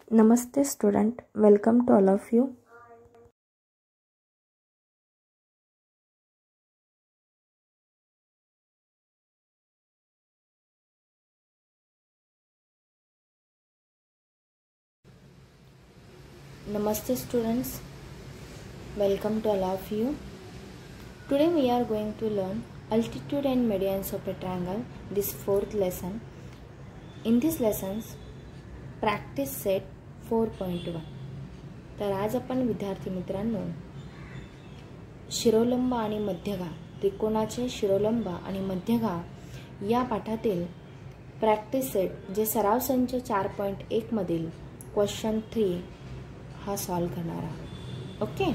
Namaste student, welcome to all of you. Namaste students, welcome to all of you. Today we are going to learn altitude and medians of a triangle, this fourth lesson. In this lessons, practice set 4.1. तर आज आपण विद्यार्थी मित्रांनो शिरोलंब आणि मध्यगा त्रिकोणाचे शिरोलंब आणि मध्यगा या पाठातील प्रॅक्टिस सेट जे सराव संच 4.1 मधील क्वेश्चन 3 हा सॉल्व करणार आहोत. Okay,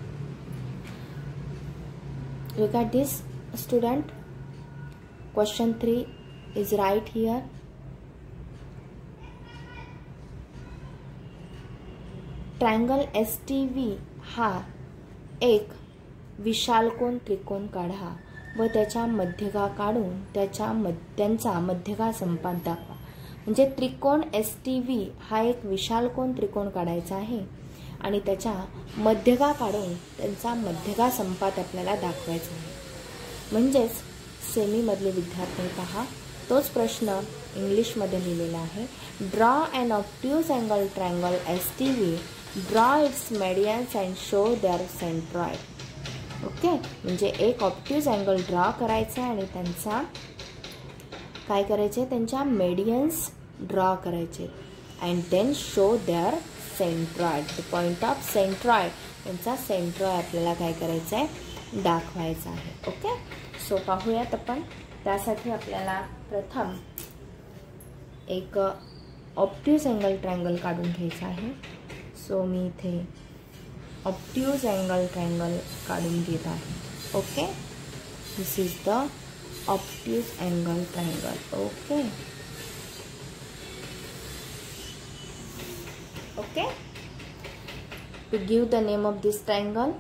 look at this student. Question 3 is right here. Triangle STV हा एक विशालकोन त्रिकोण काढा व त्याच्या मध्यगा काढून त्यांचा मध्यगा संपात दाखवा. म्हणजे त्रिकोण STV हा एक विशालकोन त्रिकोण काढायचा आहे आणि त्याच्या मध्यगा काढून त्यांचा मध्यगा संपात आपल्याला दाखवायचा आहे. म्हणजेच सेमी मधले विद्यार्थी पहा, तोच प्रश्न इंग्लिश मध्ये लिहिलेला आहे. Draw an obtuse angle triangle STV, draw its medians and show their centroid. Okay, म्हणजे एक ऑब्ट्यूज अँगल ड्रॉ करायचा आणि त्यांचा काय करायचे, त्यांच्या मेडियन्स ड्रॉ करायचे and then show their centroid, the point of centroid, त्यांचा सेंट्रॉइड आपल्याला काय करायचं आहे, दाखवायचा आहे. ओके, सो पाहूयात आपण. त्यासाठी आपल्याला प्रथम एक ऑब्ट्यूज अँगल ट्रायंगल काढून घ्यायचा आहे. सो मी इथे ऑब्ट्यूज अँगल ट्रायंगल काढून घेत आहे. Okay, this is the obtuse angle triangle. Okay, okay, to give the name of this triangle,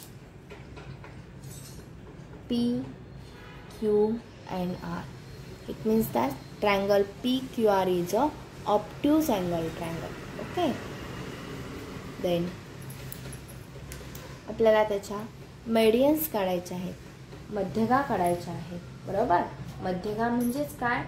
P, Q and R. It means that triangle PQR is a obtuse angle triangle. Okay, then आपल्याला त्याच्या मेडियन्स काढायचे आहेत, मध्यगा काढायच्या आहेत. बरोबर, मध्यगा म्हणजेच काय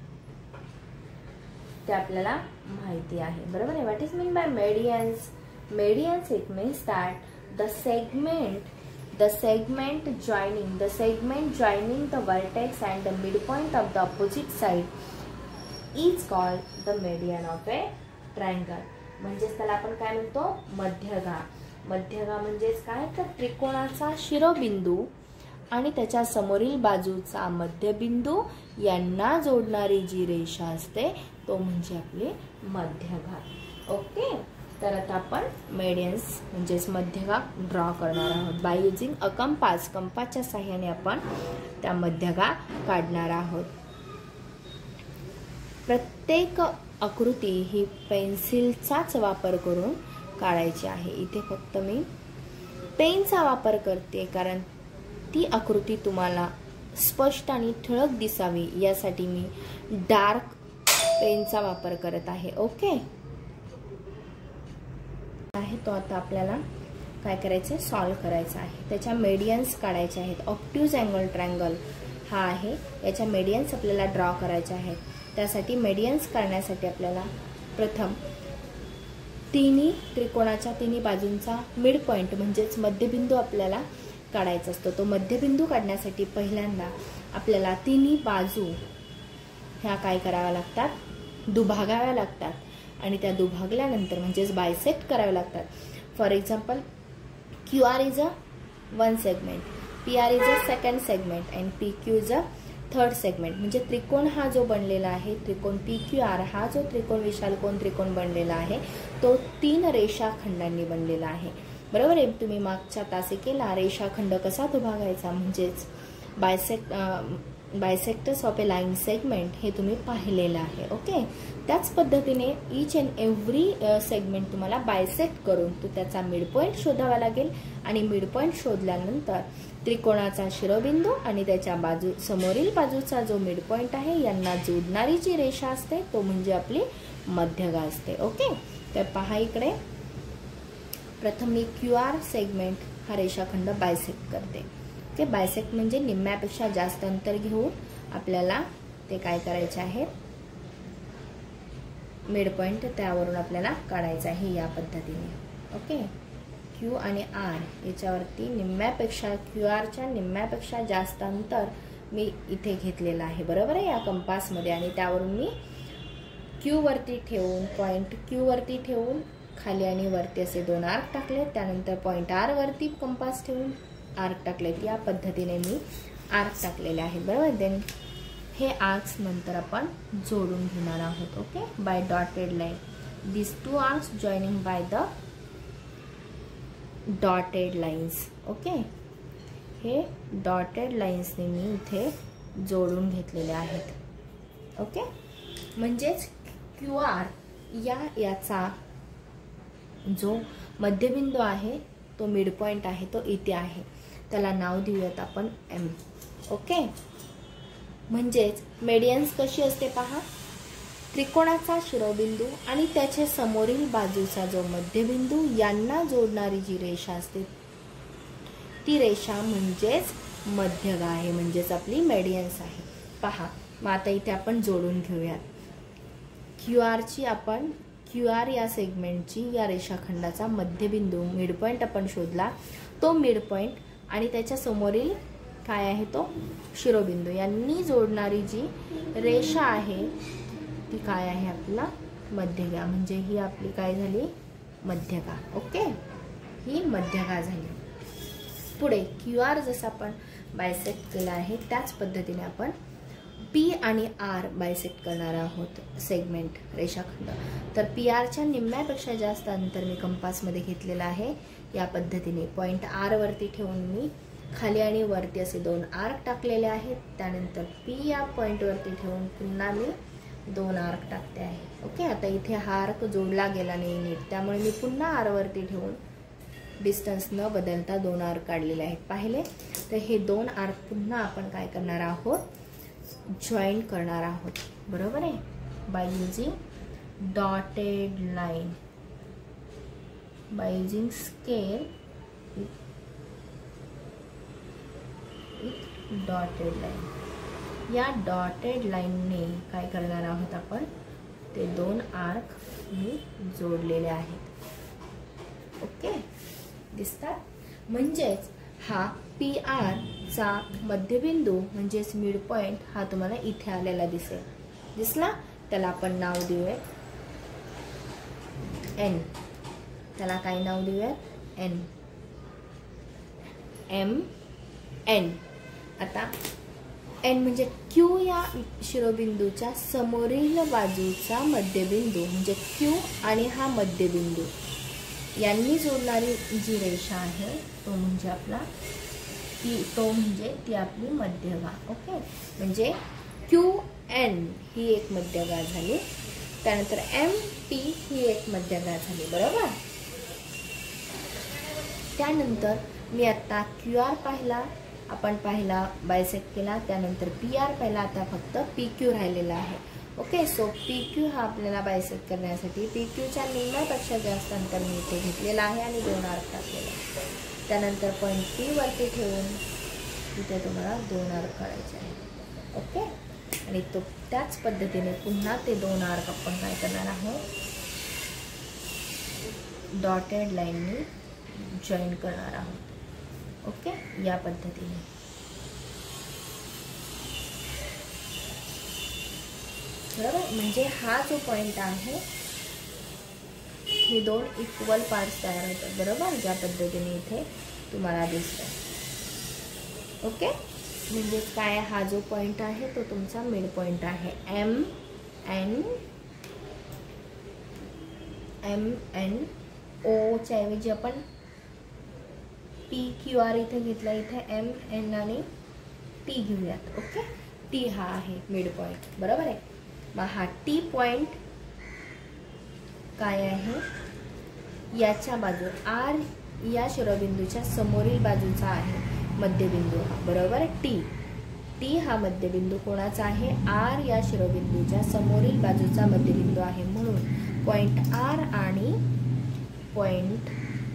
ते आपल्याला माहिती आहे. बरोबर आहे. What is mean by medians? Medians it means that the segment joining the vertex and the midpoint of the opposite side is called the median of a triangle. म्हणजेच त्याला आपण काय म्हणतो, मध्यगा. मध्यगा म्हणजेच काय, तर त्रिकोणाचा शिरोबिंदू आणि त्याच्या समोरील बाजूचा मध्यबिंदू यांना जोडणारी जी रेषा असते तो म्हणजे आपली मध्यगा. ओके, तर आता आपण मेडियन्स म्हणजेच मध्यगा ड्रॉ करणार आहोत बाय युजिंग अ कंपास. कंपासच्या सहाय्याने आपण त्या मध्यगा काढणार आहोत. प्रत्येक आकृती ही पेन्सिलचाच वापर करून काढायची आहे. इथे फक्त मी पेनचा वापर करते कारण ती आकृती तुम्हाला स्पष्ट आणि ठळक दिसावी यासाठी मी डार्क पेनचा वापर करत आहे. ओके आहे तो आता आपल्याला काय करायचं, सॉल्व करायचं आहे. त्याच्या मेडियन्स काढायचे आहेत. ऑब्ट्यूज अँगल ट्रायंगल हा आहे, याच्या मेडियन्स आपल्याला ड्रॉ करायचे आहेत. त्यासाठी मेडियन्स काढण्यासाठी आपल्याला प्रथम तिन्ही त्रिकोणाच्या तिन्ही बाजूंचा मिड पॉइंट म्हणजेच मध्यबिंदू आपल्याला काढायचा असतो. तो मध्यबिंदू काढण्यासाठी पहिल्यांदा आपल्याला तिन्ही बाजू ह्या काय कराव्या लागतात, दुभागाव्या लागतात आणि त्या दुभागल्यानंतर म्हणजेच बायसेक्ट कराव्या लागतात. For example QR is a 1 segment, PR is a 2nd segment and PQ is a 3rd segment. म्हणजे त्रिकोण हा जो बनलेला आहे, त्रिकोण PQR हा जो त्रिकोण विशालकोन त्रिकोण बनलेला आहे तो 3 रेषाखंडांनी बनलेला आहे. बरोबर आहे. तुम्ही मागच्या तासिकेला रेषाखंड कसा दुभागायचा म्हणजेच bisectors of a line segment हे तुम्ही पाहिलेलं आहे. ओके, त्याच पद्धतीने ईच अँड एव्हरी सेगमेंट तुम्हाला बायसेक्ट करून तो त्याचा मिड पॉइंट शोधावा लागेल आणि मिड पॉइंट शोधल्यानंतर त्रिकोणाचा शिरोबिंदू आणि त्याच्या समोरील बाजूचा जो मिड पॉइंट आहे यांना जोडणारी जी रेषा असते तो म्हणजे आपली मध्यगा असते. ओके, तर पहा इकडे प्रथम मी QR सेगमेंट हा रेषाखंड बायसेक्ट करते. ओके, बायसेक्ट म्हणजे निम्म्यापेक्षा जास्त अंतर घेऊन आपल्याला ते काय करायचे आहे, मिड पॉइंट त्यावरून आपल्याला काढायचं आहे या पद्धतीने. ओके, Q आणि R याच्यावरती निम्म्यापेक्षा QRच्या निम्म्यापेक्षा जास्त अंतर मी इथे घेतलेलं आहे, बरोबर आहे, या कंपासमध्ये. आणि त्यावरून मी Q वरती ठेवून पॉइंट Q वरती ठेवून खाली आणि वरती असे 2 आर्क टाकले. त्यानंतर पॉइंट R वरती कंपास ठेवून आर्क टाकलेत. या पद्धतीने मी आर्क टाकलेले आहेत, बरोबर. देन हे आर्क्स नंतर आपण जोडून घेणार आहोत. Okay, by dotted line. This 2 arcs joining by the dotted lines. Okay, हे डॉटेड लाईन्सने मी इथे जोडून घेतलेले आहेत. ओके, म्हणजेच QR याचा जो मध्यबिंदू आहे, तो मिड पॉइंट आहे, तो इथे आहे. त्याला नाव देऊयात आपण M. ओके, म्हणजेच मेडियन्स कशी असते पहा, त्रिकोणाचा शिरोबिंदू आणि त्याच्या समोरील बाजूचा जो मध्यबिंदू यांना जोडणारी जी रेषा असते ती रेषा म्हणजेच मध्यगा आहे, म्हणजेच आपली मेडियन्स आहे. पहा, मग आता इथे आपण जोडून घेऊयात. QR या सेगमेंटची या रेषाखंडाचा मध्यबिंदू मिड पॉइंट आपण शोधला. तो मिड पॉइंट आणि त्याच्या समोरील काय आहे, तो शिरोबिंदू यांनी जोडणारी जी रेषा आहे ती काय आहे, आपला मध्यगा. म्हणजे ही आपली काय झाली, मध्यगा. ओके, ही मध्यगा झाली. पुढे QR जसं आपण बायसेक्ट केला आहे त्याच पद्धतीने आपण P आणि R बायसेक्ट करणार आहोत सेगमेंट रेषाखंड. तर PRच्या निम्म्यापेक्षा जास्त अंतर मी कंपासमध्ये घेतलेलं आहे. या पद्धतीने पॉइंट R वरती ठेवून मी खाली आणि वरती असे 2 आर्क टाकलेले आहेत. त्यानंतर P या पॉइंटवरती ठेवून पुन्हा मी 2 आर्क टाकते आहे. ओके, आता इथे हा आर्क जोडला गेला नाही नीट, त्यामुळे मी पुन्हा R वरती ठेवून डिस्टन्स न बदलता 2 आर्क काढलेले आहेत. पाहिले तर हे 2 आर्क पुन्हा आपण काय करणार आहोत, जॉईन करणार आहोत, बरोबर आहे, by using dotted line, by using scale with dotted line. या डॉटेड लाईनने काय करणार आहोत आपण, ते 2 आर्क मी जोडलेले आहेत. ओके, दिसतात. म्हणजेच हा PR चा मध्यबिंदू म्हणजेच मिड पॉइंट हा तुम्हाला इथे आलेला दिसला. त्याला आपण नाव देऊया N. त्याला काय नाव देऊया, N, M, N. आता N म्हणजे Q या शिरोबिंदूच्या समोरील बाजूचा मध्यबिंदू, म्हणजे Q आणि हा मध्यबिंदू यांनी जोडणारी जी रेषा आहे तो म्हणजे आपला ती आपली मध्यगा. ओके, म्हणजे QN ही एक मध्यगा झाली. त्यानंतर MP ही एक मध्यगा झाली, बरोबर. त्यानंतर मी आता QR पाहिला, आपण पाहिला बायसेक्ट केला. त्यानंतर PR पाहिला, आता फक्त PQ राहिलेला आहे. ओके, सो PQ हा आपल्याला बायसेक्ट करण्यासाठी PQच्या निम्म्यापेक्षा जास्त अंतर मी इथे घेतलेला आहे आणि 2 आर्क टाकलेला आहे. त्यानंतर पॉईंट P वरती ठेवून इथे तुम्हाला 2 आर्क काढायचे आहेत. ओके, आणि तो त्याच पद्धतीने पुन्हा ते 2 आर्क आपण काय करणार आहोत, डॉटेड लाईननी जॉईन करणार आहोत. ओके, या पद्धतीने. बरोबर, म्हणजे हा जो पॉइंट आहे हे 2 इक्वल पार्ट्स तयार होतात, बरोबर, ज्या पद्धतीने इथे तुम्हाला दिसतं. ओके, म्हणजे काय, हा जो पॉइंट आहे तो तुमचा मिड पॉइंट आहे. M O च्या ऐवजी आपण PQR इथे घेतला, इथे MN आणि T घेऊयात. ओके, T हा आहे मिड पॉइंट, बरोबर आहे. मग हा T पॉइंट काय आहे, याच्या बाजू R या शिरोबिंदूच्या समोरील बाजूचा आहे मध्यबिंदू हा, बरोबर. T हा मध्यबिंदू कोणाचा आहे, R या शिरोबिंदूच्या समोरील बाजूचा मध्यबिंदू आहे. म्हणून पॉइंट R आणि पॉइंट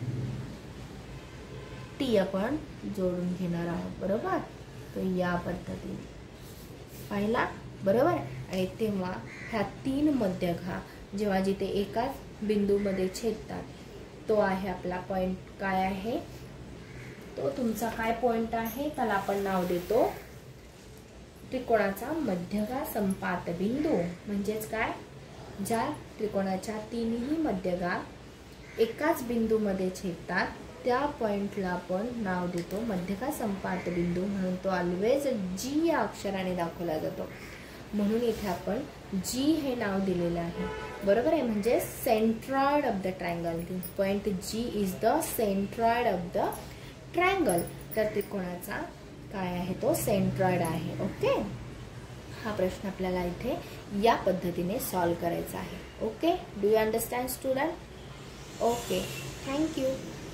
टी आपण जोडून घेणार आहोत, बरोबर. तर या पद्धतीने पाहिला, बरोबर. आणि तेव्हा ह्या 3 मध्यगा जेव्हा जिथे एकाच बिंदूमध्ये छेदतात, तो आहे आपला पॉइंट. काय आहे तो तुमचा काय पॉइंट आहे, त्याला आपण नाव देतो त्रिकोणाचा मध्यगा संपात बिंदू. म्हणजेच काय, ज्या त्रिकोणाच्या 3ही मध्यगा एकाच बिंदूमध्ये छेदतात त्या पॉइंटला आपण नाव देतो मध्यगा संपात बिंदू. म्हणून तो ऑलवेज जी या अक्षराने दाखवला जातो. म्हणून इथे आपण जी हे नाव दिलेलं आहे, बरोबर आहे. म्हणजे centroid of the triangle. Point G is the centroid of the triangle. तर त्रिकोणाचा काय आहे तो सेंट्रॉइड आहे. ओके. हा प्रश्न आपल्याला इथे या पद्धतीने सॉल्व करायचा आहे. Okay. Do you understand student? Okay. Thank you.